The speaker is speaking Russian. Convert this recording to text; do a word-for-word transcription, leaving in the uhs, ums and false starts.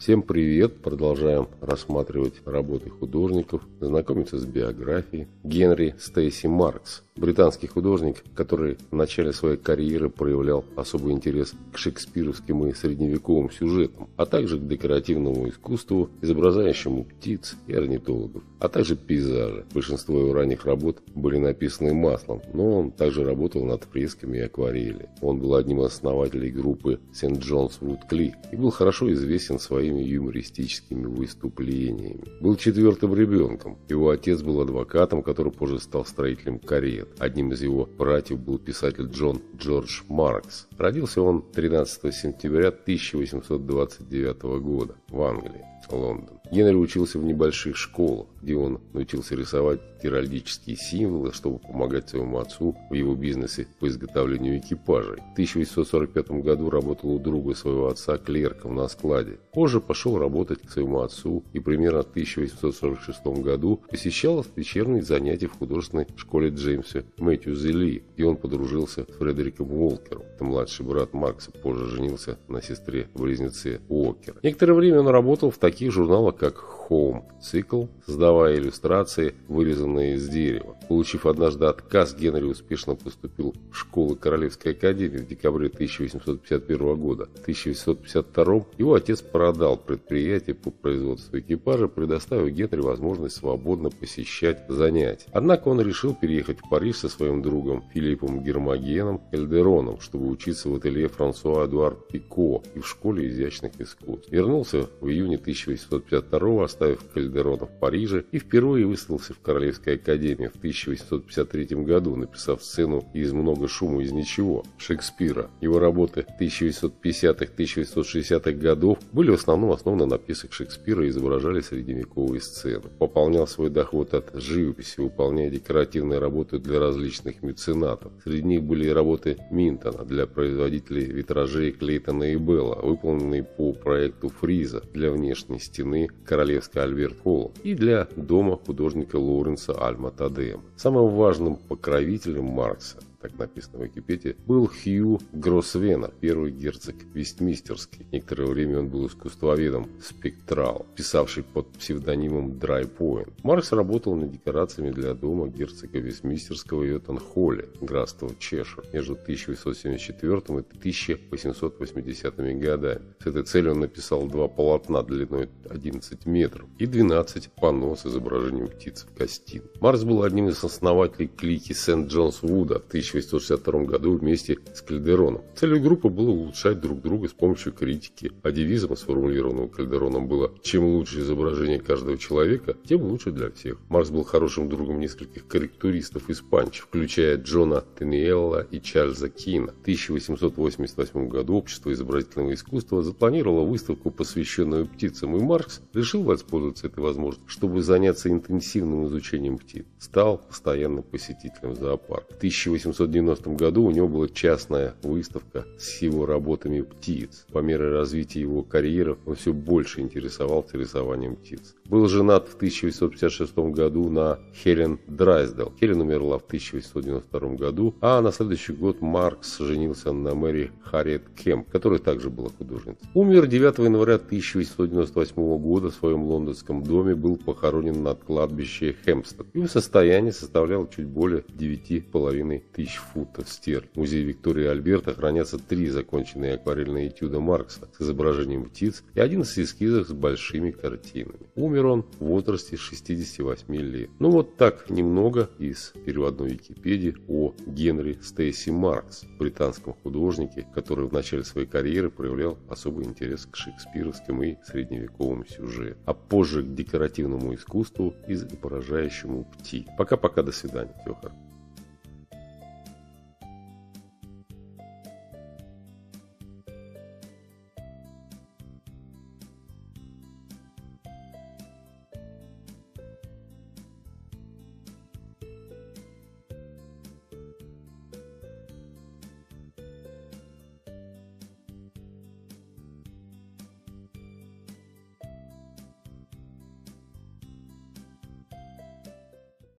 Всем привет! Продолжаем рассматривать работы художников, знакомиться с биографией. Генри Стейси Маркс. Британский художник, который в начале своей карьеры проявлял особый интерес к шекспировским и средневековым сюжетам, а также к декоративному искусству, изображающему птиц и орнитологов, а также пейзажи. Большинство его ранних работ были написаны маслом, но он также работал над фресками и акварелью. Он был одним из основателей группы Сент Джонс Вуд Клик и был хорошо известен своими юмористическими выступлениями. Был четвертым ребенком. Его отец был адвокатом, который позже стал строителем карет. Одним из его братьев был писатель Джон Джордж Маркс. Родился он тринадцатого сентября тысяча восемьсот двадцать девятого года в Англии, Лондон. Генри учился в небольших школах, где он научился рисовать геральдические символы, чтобы помогать своему отцу в его бизнесе по изготовлению экипажей. В тысяча восемьсот сорок пятом году работал у друга своего отца клерком на складе. Позже пошел работать к своему отцу и примерно в тысяча восемьсот сорок шестом году посещал вечерние занятия в художественной школе Джеймса Мэтьюза Ли, где он подружился с Фредериком Уолкером. Это младший брат Маркса, позже женился на сестре-близнеце Уокера. Некоторое время он работал в таких журналах, как Home Цикл, создавая иллюстрации, вырезанные из дерева. Получив однажды отказ, Генри успешно поступил в школу Королевской академии в декабре тысяча восемьсот пятьдесят первого года. В тысяча восемьсот пятьдесят втором его отец продал предприятие по производству экипажа, предоставив Генри возможность свободно посещать занятия. Однако он решил переехать в Париж со своим другом Филиппом Гермогеном Кальдероном, чтобы учиться в ателье Франсуа Эдуард Пико и в школе изящных искусств. Вернулся в июне тысяча восемьсот пятьдесят второго, оставив Кальдерона в Париже, и впервые выставился в Королевской академии в тысяча восемьсот пятьдесят третьем году, написав сцену из «Много шума из ничего» Шекспира. Его работы тысяча восемьсот пятидесятых — тысяча восемьсот шестидесятых годов были в основном основаны на пьесах Шекспира и изображали средневековые сцены. Пополнял свой доход от живописи, выполняя декоративные работы для различных меценатов. Среди них были работы Минтона для производителей витражей Клейтона и Белла, выполненные по проекту Фриза для внешней стены Королевской Альберт Холл и для дома художника Лоуренса Альма Тадема. Самым важным покровителем Маркса, так написано в Википедии, был Хью Гроссвеннер, первый герцог Вестминстерский. Некоторое время он был искусствоведом спектрал, писавший под псевдонимом Драй Пойнт. Маркс работал над декорациями для дома герцога Вестминстерского в Эттон-Холле, графство Чешир, между тысяча восемьсот семьдесят четвёртым и тысяча восемьсот восьмидесятыми годами. С этой целью он написал два полотна длиной одиннадцать метров и двенадцать панно с изображением птиц в гостиной. Маркс был одним из основателей клики Сент Джонс Вуда в тысяча восемьсот шестьдесят втором году вместе с Кальдероном. Целью группы было улучшать друг друга с помощью критики, а девизом, сформулированным Кальдероном, было: чем лучше изображение каждого человека, тем лучше для всех. Маркс был хорошим другом нескольких корректуристов из Панч, включая Джона Тенниелла и Чарльза Кина. В тысяча восемьсот восемьдесят восьмом году Общество изобразительного искусства запланировало выставку, посвященную птицам, и Маркс решил воспользоваться этой возможностью, чтобы заняться интенсивным изучением птиц. Стал постоянным посетителем зоопарка. В тысяча восемьсот девяностом году у него была частная выставка с его работами птиц. По мере развития его карьеры он все больше интересовался рисованием птиц. Был женат в тысяча восемьсот пятьдесят шестом году на Хелен Драйсдел. Хелен умерла в тысяча восемьсот девяносто втором году, а на следующий год Маркс женился на Мэри Харриет Кемп, которая также была художницей. Умер девятого января тысяча восемьсот девяносто восьмого года в своем лондонском доме, был похоронен на кладбище Хэмпстед. Его состояние составляло чуть более девяти с половиной тысяч футов стерлингов. В музее Виктории и Альберта хранятся три законченные акварельные этюда Маркса с изображением птиц и одиннадцать эскизов с большими картинами. Умер он в возрасте шестидесяти восьми лет. Ну вот так немного из переводной Википедии о Генри Стейси Маркс, британском художнике, который в начале своей карьеры проявлял особый интерес к шекспировским и средневековым сюжетам, а позже к декоративному искусству и поражающему птиц. Пока-пока, до свидания. Всего хорошего.